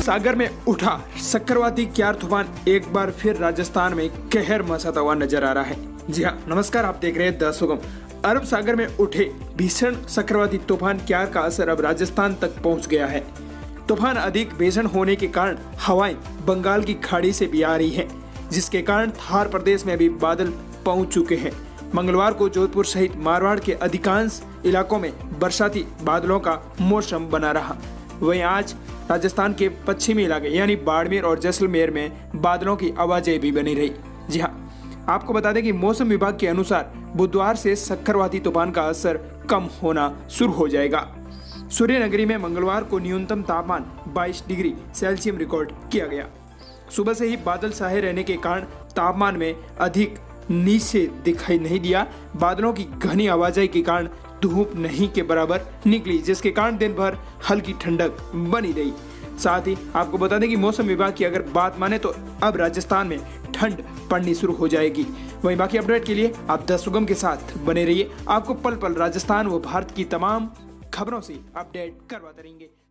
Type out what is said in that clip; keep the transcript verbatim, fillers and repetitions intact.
सागर में उठा चक्रवाती क्यार तूफान एक बार फिर राजस्थान में कहर मचाता हुआ नजर आ रहा है। जी हाँ, नमस्कार, आप देख रहे हैं द सुगम। अरब सागर में उठे भीषण चक्रवाती तूफान क्यार का असर अब राजस्थान तक पहुंच गया है। तूफान अधिक भीषण होने के कारण हवाएं बंगाल की खाड़ी से भी आ रही हैं, जिसके कारण थार प्रदेश में भी बादल पहुंच चुके हैं। मंगलवार को जोधपुर सहित मारवाड़ के अधिकांश इलाकों में बरसाती बादलों का मौसम बना रहा। वहीं आज राजस्थान के पश्चिमी इलाके यानी बाड़मेर और जैसलमेर में बादलों की आवाजें भी बनी रही। जी हाँ, आपको बता दें कि मौसम विभाग के अनुसार बुधवार से चक्रवाती तूफान का असर कम होना शुरू हो जाएगा। सूर्यनगरी में मंगलवार को न्यूनतम तापमान बाईस डिग्री सेल्सियस रिकॉर्ड किया गया। सुबह से ही बादल छाए रहने के कारण तापमान में अधिक नीचे दिखाई नहीं दिया। बादलों की घनी आवाजाही के कारण धूप नहीं के बराबर निकली, जिसके कारण दिन भर हल्की ठंडक बनी रही। साथ ही आपको बता दें कि मौसम विभाग की अगर बात माने तो अब राजस्थान में ठंड पड़नी शुरू हो जाएगी। वहीं बाकी अपडेट के लिए आप द सुगम के साथ बने रहिए। आपको पल पल राजस्थान व भारत की तमाम खबरों से अपडेट करवाते रहेंगे।